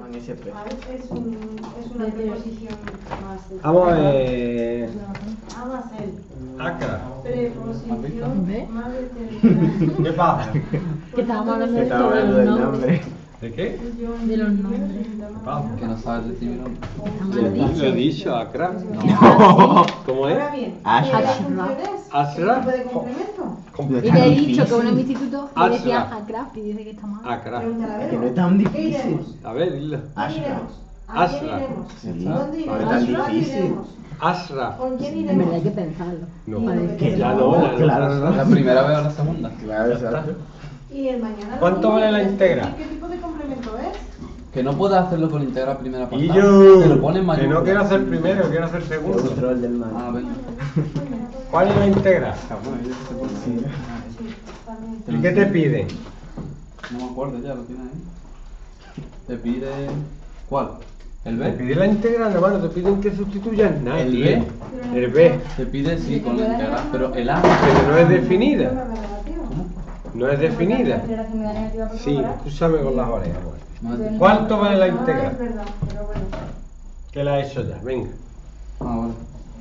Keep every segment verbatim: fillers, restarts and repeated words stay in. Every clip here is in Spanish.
en ese precio. Es, un, es una preposición más. De Vamos a ver. A más el. Acra. Preposición más determinada. ¿Qué pasa? Que estábamos hablando Se de está esto de hablando los del nombres. nombre. ¿De qué? De los nombres. ¿Qué pasa? Que no sabes decir mi nombre. Está Lo mal he dicho, dicho. lo he dicho, Acra. No. ¿Cómo es? Ahora bien, Ashra. ¿qué funciones? Ashra. ¿Qué tipo de complemento? Completo. Y le he dicho que uno en mi instituto le decía Ashra. a craft y dice que está mal. Acra. Pregúntale a ver. Que no es tan ¿Qué difícil. iremos? A ver, dilo. ¿A quién Ashra. iremos? ¿A quién Ashra. iremos? Sí. ¿Dónde No es iremos? tan ¿Cuándo difícil. iremos? Asra. ¿Con quién En verdad hay iremos? que pensarlo. No. Vale. Que Ya no, no, ya no. claro, ¿La primera vez o la segunda? Claro, exacto. Y el mañana. lo ¿Cuánto mismo, vale la ¿qué- íntegra? ¿Qué tipo de complemento es? Que no puedes hacerlo con integral primera Y apartado. yo. Te lo pones Que mayúscula. no quiero hacer primero, quiero hacer segundo. Control del mal. Ah, venga. ¿Cuál es la íntegra? Ah, bueno, yo sé por Sí. Sí, también. ¿Y qué te pide? No me acuerdo ya, lo tienes ahí. Te pide... ¿Cuál? ¿El Te B? pide la integral, hermano, te piden que sustituyas nada. ¿El tío. B? El B. Te pide sí con la integral, pero el A... Pero no es definida. ¿Cómo? No es definida. Aceleración de la negativa por Sí, favor. escúchame con las orejas, pues. No es- ¿Cuánto vale la Ah, es integral? verdad, pero bueno. Que la he hecho ya, venga. Ah, vale.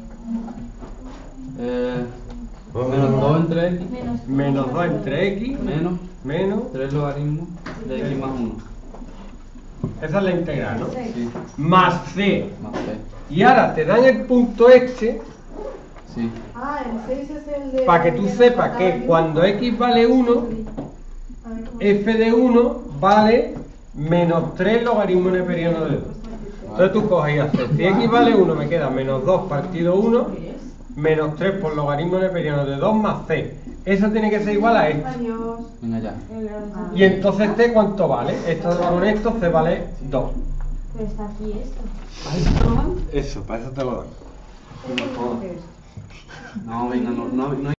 Eh, menos dos entre X, Menos dos entre X, menos menos. tres logaritmos de X más uno. Esa es la integral, ¿no? Sí, Más C. más C. Y ahora te dan el punto este Sí. Ah, el seis es el de. para que tú sepas que cuando X vale uno, A ver, ¿cómo? f de uno vale menos tres logaritmos neperianos de dos. Entonces tú coges y haces, si X vale uno me queda menos dos partido uno, menos tres por logaritmo neperiano de dos más C. Eso tiene que ser igual a esto. Adiós. Venga ya. Y entonces C cuánto vale? Esto va con esto, C vale dos. Pero está aquí esto. Eso, para eso te lo doy. No, venga, no, no, no